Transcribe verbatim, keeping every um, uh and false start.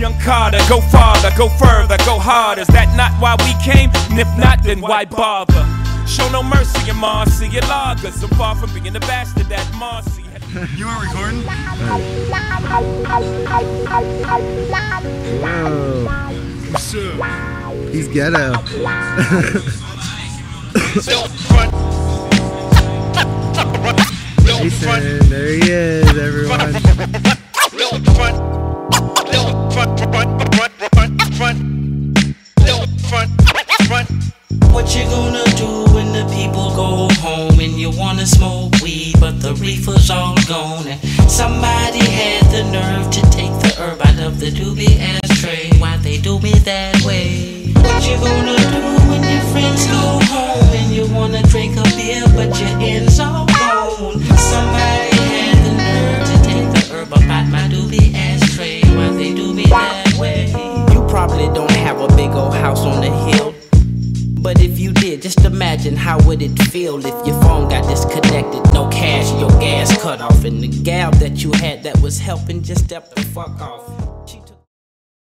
Young Carter, go farther, go further, go harder. Is that not why we came? And if not, then why bother? Show no mercy in Marcy, your lagers. I'm far from being the bastard that Marcy. You are recording? Whoa. What's up? He's ghetto. Jason, there he is, everyone. What you gonna do when the people go home and you wanna smoke weed but the reefer's all gone? And somebody had the nerve to take the herb out of the doobie ashtray. Why they do me that way? What you gonna do when your friends go home and you wanna drink a beer but your end's all gone? Somebody had the nerve to take the herb up out my doobie ashtray. Why they do me that way? You probably don't have a big old house on the hill, but if you did, just imagine how would it feel if your phone got disconnected, no cash, your gas cut off, and the gal that you had that was helping just stepped the fuck off.